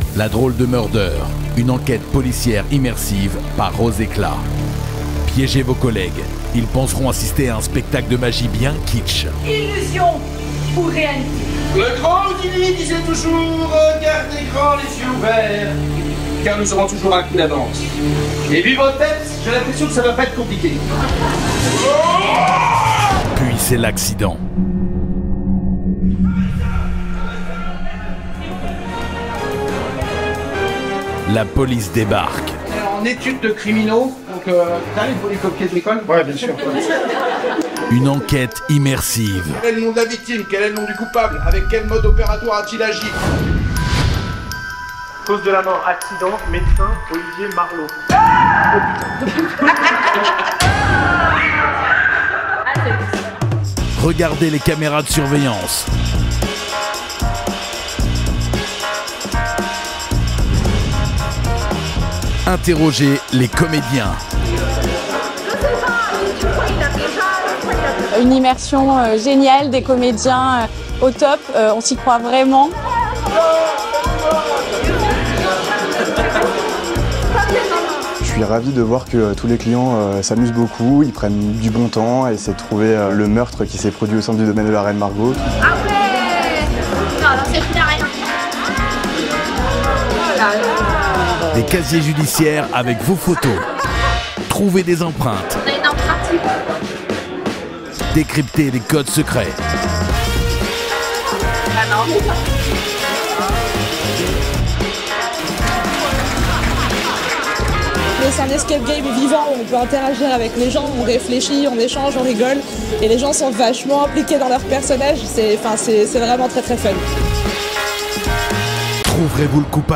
La drôle de Murder, une enquête policière immersive par Rose Éclat. Piégez vos collègues, ils penseront assister à un spectacle de magie bien kitsch. Illusion ou réalité? Le grand Houdini disait toujours gardez grand les yeux ouverts, car nous aurons toujours un coup d'avance. Et vu votre tête, j'ai l'impression que ça va pas être compliqué. Puis c'est l'accident. La police débarque. En études de criminaux, donc t'arrives pour les copier de l'école? Ouais, bien sûr. Une enquête immersive. Quel est le nom de la victime? Quel est le nom du coupable? Avec quel mode opératoire a-t-il agi? Cause de la mort, accident, médecin, Olivier Marleau. Regardez les caméras de surveillance. Interrogez les comédiens. Une immersion géniale, des comédiens au top, on s'y croit vraiment. Je suis ravi de voir que tous les clients s'amusent beaucoup, ils prennent du bon temps et essaient de trouver le meurtre qui s'est produit au centre du domaine de la Reine Margot. Ah ouais! Non, alors c'est fini à rien. Des casiers judiciaires avec vos photos. Trouvez des empreintes. On a une empreinte. Décryptez les codes secrets. Ah non. C'est un escape game vivant où on peut interagir avec les gens, on réfléchit, on échange, on rigole. Et les gens sont vachement impliqués dans leur personnage, c'est vraiment très très fun. Trouverez-vous le coupable ?